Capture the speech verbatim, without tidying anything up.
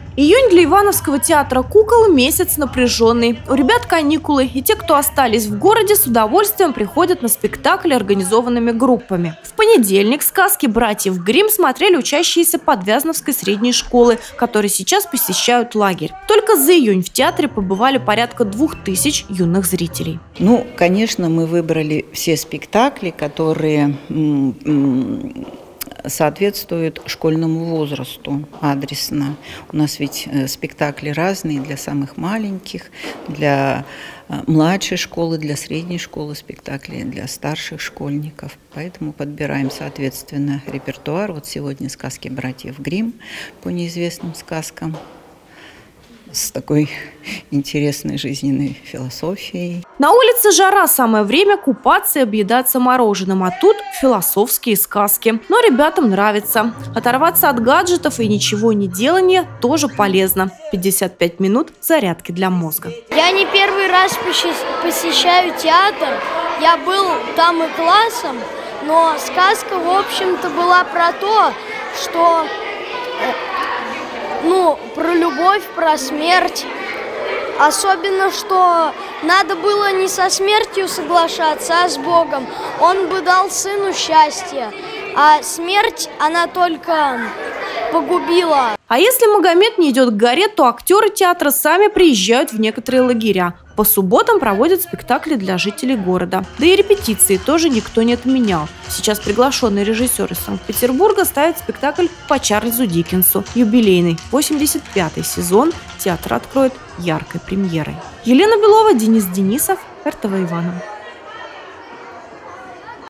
Июнь для Ивановского театра кукол – месяц напряженный. У ребят каникулы, и те, кто остались в городе, с удовольствием приходят на спектакли организованными группами. В понедельник сказки братьев Гримм смотрели учащиеся Подвязновской средней школы, которые сейчас посещают лагерь. Только за июнь в театре побывали порядка двух тысяч юных зрителей. Ну, конечно, мы выбрали все спектакли, которые соответствуют школьному возрасту адресно. У нас ведь спектакли разные для самых маленьких, для младшей школы, для средней школы спектакли, для старших школьников. Поэтому подбираем, соответственно, репертуар. Вот сегодня сказки братьев Гримм по неизвестным сказкам с такой интересной жизненной философией. На улице жара, самое время купаться и объедаться мороженым, а тут философские сказки. Но ребятам нравится. Оторваться от гаджетов и ничего не делания тоже полезно. пятьдесят пять минут зарядки для мозга. Я не первый раз посещаю театр, я был там и классом, но сказка, в общем-то, была про то, что... Ну, про любовь, про смерть. Особенно, что надо было не со смертью соглашаться, а с Богом. Он бы дал сыну счастье, а смерть, она только погубила. А если Магомед не идет к горе, то актеры театра сами приезжают в некоторые лагеря. По субботам проводят спектакли для жителей города. Да и репетиции тоже никто не отменял. Сейчас приглашенный режиссер из Санкт-Петербурга ставит спектакль по Чарльзу Диккенсу. Юбилейный восемьдесят пятый сезон театр откроет яркой премьерой. Елена Белова, Денис Денисов, эр тэ вэ Иваново.